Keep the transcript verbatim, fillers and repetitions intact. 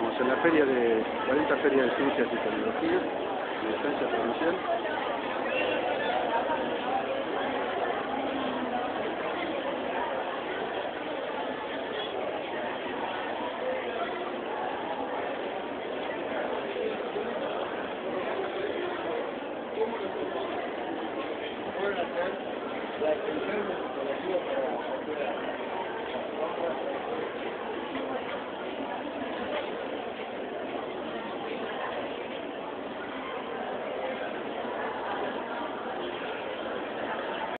Estamos en la feria de cuarenta Feria de Ciencias y Tecnología, de Defensa Provincial.